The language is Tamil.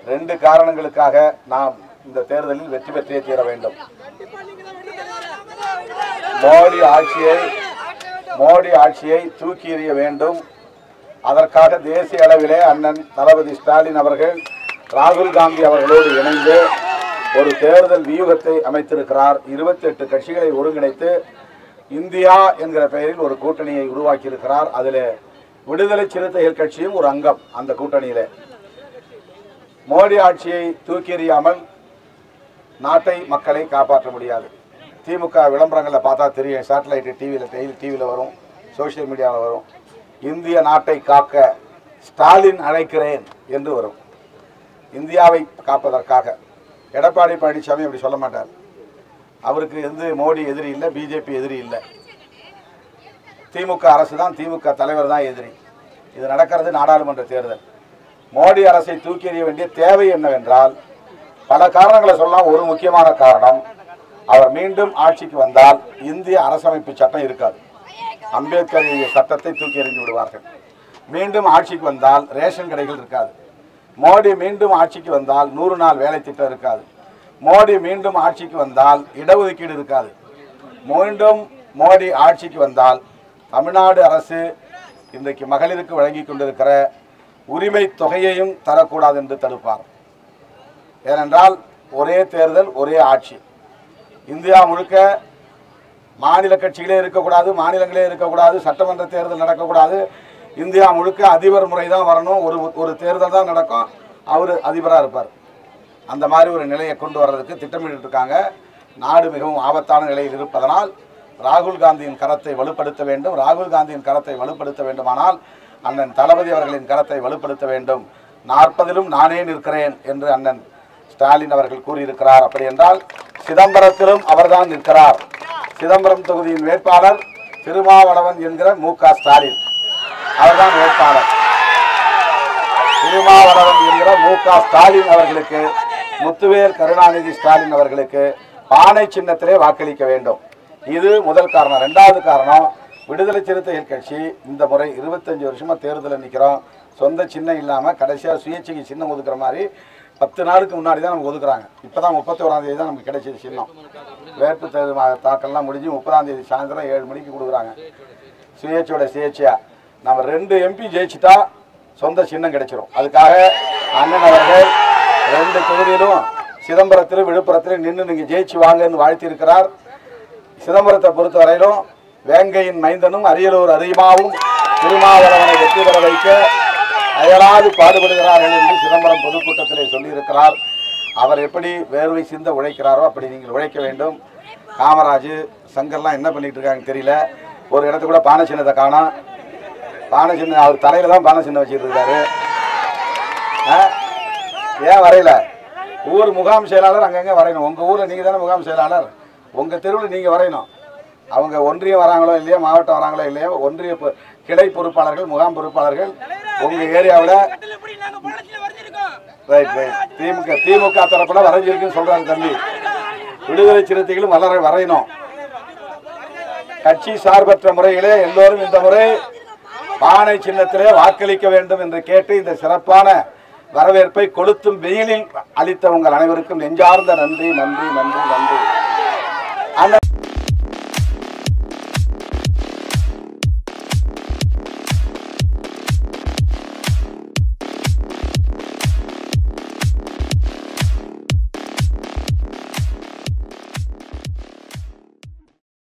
ரெண்டு காரணங்களுக்காக நாம் இந்த தேர்தலில் வெற்றி பெற்றே தீர வேண்டும். மோடி ஆட்சியை தூக்கி எறிய வேண்டும். அதற்காக தேசிய அளவிலே அண்ணன் தளபதி ஸ்டாலின் அவர்கள் ராகுல் காந்தி அவர்களோடு இணைந்து ஒரு தேர்தல் வியூகத்தை அமைத்திருக்கிறார். 28 கட்சிகளை ஒருங்கிணைத்து இந்தியா என்கிற பெயரில் ஒரு கூட்டணியை உருவாக்கி இருக்கிறார். அதில் விடுதலை சிறுத்தைகள் கட்சியும் ஒரு அங்கம். அந்த கூட்டணியிலே மோடி ஆட்சியை தூக்கி எறியாமல் நாட்டை மக்களை காப்பாற்ற முடியாது. திமுக விளம்பரங்களில் பார்த்தா தெரியும், சேட்டலைட் டிவியில் வரும், சோசியல் மீடியாவில் வரும். இந்திய நாட்டை காக்க ஸ்டாலின் அழைக்கிறேன் என்று வரும். இந்தியாவை காப்பதற்காக. எடப்பாடி பழனிசாமி அப்படி சொல்ல மாட்டார். அவருக்கு மோடி எதிரி இல்லை, பிஜேபி எதிரி இல்லை. திமுக அரசு தான், திமுக தலைவர் தான் எதிரி. இது நடக்கிறது நாடாளுமன்ற தேர்தல். மோடி அரசை தூக்கி எறிய வேண்டிய தேவை என்னவென்றால், பல காரணங்களை சொல்லலாம். ஒரு முக்கியமான காரணம், அவர் மீண்டும் ஆட்சிக்கு வந்தால் இந்திய அரசமைப்பு சட்டம் இருக்காது. அம்பேத்கர் சட்டத்தை தூக்கி எறிந்து விடுவார்கள். மீண்டும் ஆட்சிக்கு வந்தால் ரேஷன் கடைகள் இருக்காது. மோடி மீண்டும் ஆட்சிக்கு வந்தால் 100 நாள் வேலை திட்டம் இருக்காது. மோடி மீண்டும் ஆட்சிக்கு வந்தால் இடஒதுக்கீடு இருக்காது. மீண்டும் மோடி ஆட்சிக்கு வந்தால் தமிழ்நாடு அரசு இன்றைக்கு மகளிருக்கு வழங்கி கொண்டிருக்கிற உரிமை தொகையையும் தரக்கூடாது என்று தடுப்பார். ஏனென்றால் ஒரே தேர்தல் ஒரே ஆட்சி. இந்தியா முழுக்க மாநில கட்சிகளே இருக்கக்கூடாது, மாநிலங்களே இருக்கக்கூடாது, சட்டமன்ற தேர்தல் நடக்கக்கூடாது. இந்தியா முழுக்க அதிபர் முறை தான் வரணும். ஒரு தேர்தல் தான் நடக்கும், அவர் அதிபராக இருப்பார். அந்த மாதிரி ஒரு நிலையை கொண்டு வர்றதுக்கு திட்டமிட்டு இருக்காங்க. நாடு மிகவும் ஆபத்தான நிலையில் இருப்பதனால் ராகுல் காந்தியின் கரத்தை வலுப்படுத்த வேண்டும். ராகுல் காந்தியின் கரத்தை வலுப்படுத்த வேண்டுமானால் அண்ணன் தளபதி அவர்களின் கரத்தை வலுப்படுத்த வேண்டும். 40லும் நானே நிற்கிறேன் என்று அண்ணன் ஸ்டாலின் அவர்கள் கூறியிருக்கிறார். அப்படி என்றால் சிதம்பரத்திலும் அவர்தான் நிற்கிறார். சிதம்பரம் தொகுதியின் வேட்பாளர் திருமாவளவன் என்கிற மு.க. ஸ்டாலின் அவர்தான் வேட்பாளர். திருமாவளவன் என்கிற மு.க. ஸ்டாலின் அவர்களுக்கு, முத்துவேல் கருணாநிதி ஸ்டாலின் அவர்களுக்கு பானை சின்னத்திலே வாக்களிக்க வேண்டும். இது முதல் காரணம். இரண்டாவது காரணம், விடுதலை சிறுத்தைகள் கட்சி இந்த முறை 25 வருஷமா தேர்தலில் நிற்கிறோம். சொந்த சின்னம் இல்லாமல் கடைசியாக சுயேட்சைக்கு சின்னம் ஒதுக்குற மாதிரி 10 நாளுக்கு முன்னாடி தான் நமக்கு ஒதுக்குறாங்க. இப்போ தான் 31ஆம் தேதி தான் நமக்கு கிடைச்சது சின்னம். வேட்பு தாக்கல்லாம் முடிஞ்சு 30ஆம் தேதி சாயந்தரம் 7 மணிக்கு கொடுக்குறாங்க. சுயேட்சையாக நம்ம 2 எம்பி ஜெயிச்சுட்டா சொந்த சின்னம் கிடைச்சிரும். அதுக்காக அண்ணன் அவர்கள் 2 தொகுதியிலும் சிதம்பரத்திலும் விழுப்புரத்திலும் நின்று நீங்கள் ஜெயிச்சு வாங்கன்னு வாழ்த்தியிருக்கிறார். சிதம்பரத்தை பொறுத்த வரையிலும் வேங்கையின் மைந்தனும் அரியலூர் அரிமாவும் திருமாவளவனை வெற்றி பெற வைக்க அயராது பாடுபடுகிறார்கள் என்று சிதம்பரம் பொதுக்கூட்டத்திலே சொல்லியிருக்கிறார். அவர் எப்படி வேர்வை சிந்த உழைக்கிறாரோ அப்படி நீங்கள் உழைக்க வேண்டும். காமராஜ் சங்கர்லாம் என்ன பண்ணிட்டு இருக்காங்க தெரியல. ஒரு இடத்துல கூட பானை சின்னத்தை காணோம். பானை சின்ன அவர் தலையில தான் பானை சின்னம் வச்சுட்டு இருக்காரு. ஏன் வரையில? ஊர் முகாம் செயலாளர் அங்கங்கே வரையணும். உங்கள் ஊரில் நீங்கள் தானே முகாம் செயலாளர், உங்கள் தெருவில் நீங்கள் வரையணும். அவங்க ஒன்றியம் வராங்களோ இல்லையா, மாவட்டம் வராங்களோ இல்லையா, ஒன்றிய கிளை பொறுப்பாளர்கள், முகாம் பொறுப்பாளர்கள் உங்கள் ஏரியாவில் திமுக தரப்பில் வரைஞ்சிருக்குன்னு சொல்கிறாங்க தம்பி. விடுதலை சிறுத்தைகளும் வரையணும். கட்சி சார்பற்ற முறையிலே எல்லோரும் இந்த முறை பானை சின்னத்திலே வாக்களிக்க வேண்டும் என்று கேட்டு இந்த சிறப்பான வரவேற்பை கொளுத்தும் வெயிலில் அளித்த உங்கள் அனைவருக்கும் நெஞ்சார்ந்த நன்றி நன்றி நன்றி நன்றி.